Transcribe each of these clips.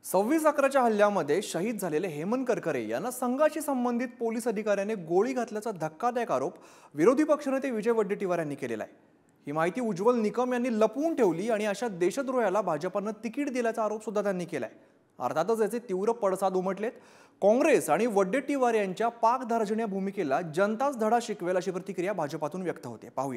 26/11च्या हल्ल्यामध्ये शहीद झालेले हेमंत करकरे यांना संघाशी संबंधित पोलीस अधिकाऱ्याने गोळी घातल्याचा धक्कादायक आरोप विरोधी पक्षनेते विजय वडेट्टीवार यांनी केलेला आहे। ही माहिती उज्ज्वल निकम यांनी लपवून ठेवली आणि अशा देशद्रोहाला भाजपने तिकीट दिल्याचा आरोप सुद्धा त्यांनी केलाय। अर्थातच याचे तीव्र पडसाद उमटलेत। काँग्रेस आणि वडेट्टीवार यांच्या पाकधार्जण्या भूमिकेला जनताच धडा शिकवेल अशी प्रतिक्रिया भाजपातून व्यक्त होते। पाहूया।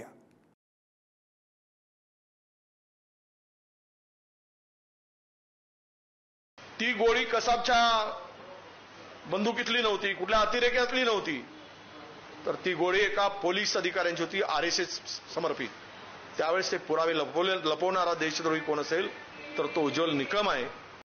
ती गोळी कसाबच्या बंदुकीतली नव्हती, कुठल्या अतिरेक्यातली नव्हती, तर ती गोळी एका पोलीस अधिकाऱ्यांची होती, आरएसएस समर्पित। त्यावेळेस ते पुरावे लपवणारा देशद्रोही कोण असेल तर तो उज्ज्वल निकम आहे।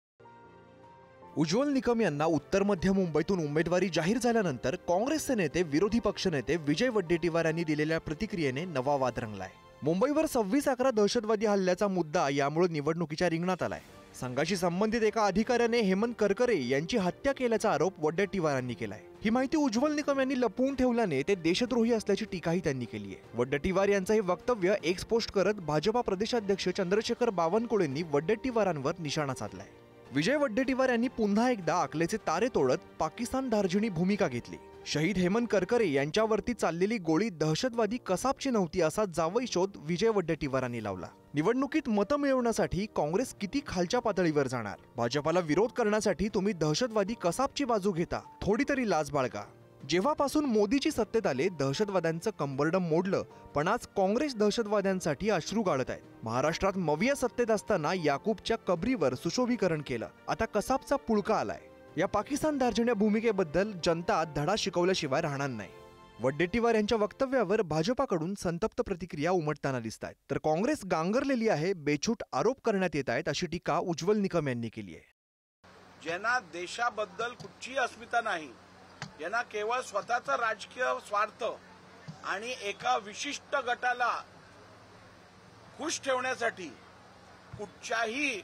उज्ज्वल निकम यांना उत्तर मध्य मुंबईतून उमेदवारी जाहीर झाल्यानंतर काँग्रेसचे नेते विरोधी पक्षनेते विजय वडेट्टीवार यांनी दिलेल्या प्रतिक्रियेने नवा वाद रंगलाय। मुंबईवर 26/11 दहशतवादी हल्ल्याचा मुद्दा यामुळे निवडणुकीच्या रिंगणात आलाय। संघाशी संबंधित एका अधिकाऱ्याने हेमंत करकरे यांची हत्या केल्याचा आरोप वडेट्टीवारांनी केलाय। ही माहिती उज्ज्वल निकम यांनी लपवून ठेवल्याने ते देशद्रोही असल्याची टीकाही त्यांनी केली आहे। वडेट्टीवार यांचं हे वक्तव्य एक्स पोस्ट करत भाजपा प्रदेशाध्यक्ष चंद्रशेखर बावनकुळेंनी वडेट्टीवारांवर निशाणा साधलाय। विजय वडेट्टीवार यांनी पुन्हा एकदा आकलेचे तारे तोडत पाकिस्तान धार्जिणी भूमिका घेतली। शहीद हेमंत करकरे यांच्यावरती चाललेली गोळी दहशतवादी कसाबची नव्हती असा जावई शोध विजय वडेट्टीवारांनी लावला। निवडणुकीत मतं मिळवण्यासाठी काँग्रेस किती खालच्या पातळीवर जाणार? भाजपाला विरोध करण्यासाठी तुम्ही दहशतवादी कसाबची बाजू घेता, थोडी तरी लाज बाळगा। जेव्हापासून मोदीची सत्तेत आले दहशतवाद्यांचं कंबरडं मोडलं, पण आज काँग्रेस दहशतवाद्यांसाठी अश्रू गाळत आहे। महाराष्ट्रात मविया सत्तेत असताना याकूबच्या कबरीवर सुशोभीकरण केलं, आता कसाबचा पुळका आलाय। या पाकिस्तान धार्जिण्या भूमिकेबद्दल जनता धडा शिकवल्याशिवाय राहणार नाही। वडेट्टीवार यांच्या वक्तव्यावर भाजपाकडून संतप्त प्रतिक्रिया उमटताना दिसतात, तर काँग्रेस गांगरलेली आहे, बेछूट आरोप करण्यात येत आहेत अशी टीका उज्ज्वल निकम यांनी केली आहे। ज्यांना देशाबद्दल कुठची अस्मिता नाही, यांना केवळ स्वतःचा राजकीय स्वार्थ आणि एका विशिष्ट गटाला खुश ठेवण्यासाठी कुठच्याही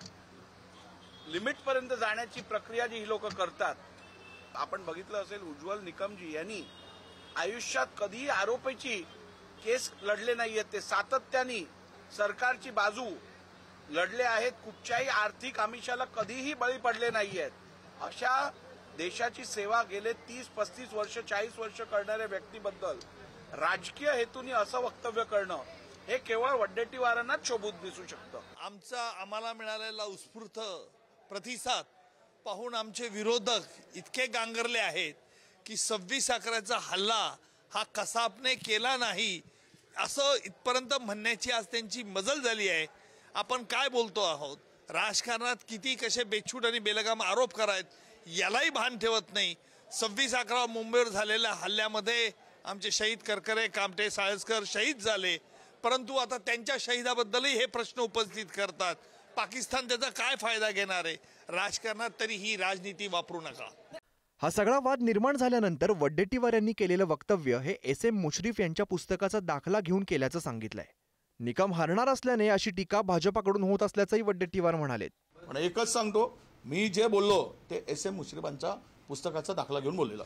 लिमिट पर्यंत जाण्याची प्रक्रिया जी ही लोक करतात। आपण बघितलं असेल उज्ज्वल निकमजी यांनी आयुष्यात कधीही आरोपीची केस लढले नाहीयेत, ते सातत्याने सरकारची बाजू लढले आहेत, कुठच्याही आर्थिक आमिषाला कधीही बळी पडले नाहीयेत। अशा देशाची सेवा गेले 30-35 वर्ष 40 वर्ष करणाऱ्या व्यक्तीबद्दल राजकीय हेतूने असं वक्तव्य करणं हे केवळ वडेट्टीवारांनाच शोभून दिसू शकतं। आम्हाला मिळालेला उत्स्फूर्त प्रतिसाद पाहून आमचे विरोधक इतके गांगरले आहेत की 26/11चा हल्ला हा कसाबने केला नाही असं इथपर्यंत म्हणण्याची आज त्यांची मजल झाली आहे। आपण काय बोलतो आहोत? राजकारणात किती कसे बेछूट आणि बेलगाम आरोप करायत यालाही भान ठेवत नाही। 26/11 मुंबईवर झालेल्या हल्ल्यामध्ये आमचे शहीद करकरे, कामटे, साळसकर शहीद झाले, परंतु आता त्यांच्या शहीदाबद्दलही हे प्रश्न उपस्थित करतात। पाकिस्तान त्याचा काय फायदा घेणार आहे? राजकारणात तरी ही राजनीती वापरू नका। हा सगळा वाद निर्माण झाल्यानंतर वडेट्टीवार यांनी केलेलं वक्तव्य हे SM मुश्रीफ यांच्या पुस्तकाचा दाखला घेऊन केल्याचं सांगितलंय। निकम हरणार असल्याने अशी टीका भाजपाकडून होत असल्याचंही वडेट्टीवार म्हणाले। पण एकच सांगतो, मी जे बोललो ते SM मुश्रीफांच्या पुस्तकाचा दाखला घेऊन बोललेलो।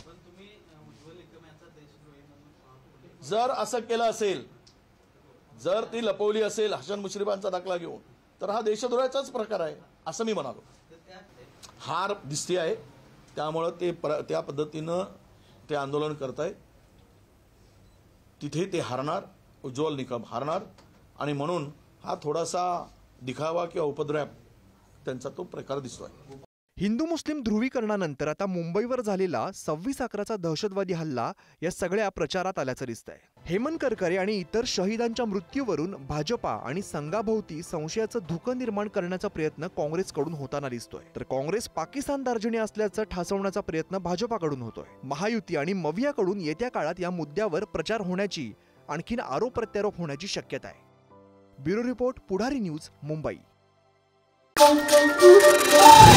जर असं केलं असेल, जर ती लपवली असेल हसन मुश्रीफांचा दाखला घेऊन, तर हा देशद्रोहाचाच प्रकार आहे असं मी म्हणालो। हार दिसते आहे, त्यामुळे ते त्या पद्धतीनं ते आंदोलन करताय, तिथे ते हारणार, उज्ज्वल निकम हारणार, आणि म्हणून हा थोडासा दिखावा किंवा उपद्रव त्यांचा तो प्रकार दिसतोय। हिंदू मुस्लिम ध्रुवीकरणानंतर आता मुंबईवर झालेला 26/11चा दहशतवादी हल्ला या सगळ्या प्रचारात आल्याचं दिसतंय। हेमंत करकरे आणि इतर शहीदांच्या मृत्यूवरून भाजपा आणि संघाभोवती संशयाचं धुकं निर्माण करण्याचा प्रयत्न काँग्रेसकडून होताना दिसतोय, तर काँग्रेस पाकिस्तान दार्जिणी असल्याचं ठासवण्याचा प्रयत्न भाजपाकडून होतोय। महायुती आणि मवियाकडून येत्या काळात या मुद्द्यावर प्रचार होण्याची, आणखीन आरोप प्रत्यारोप होण्याची शक्यता आहे। Bureau report, Pudhari news, Mumbai.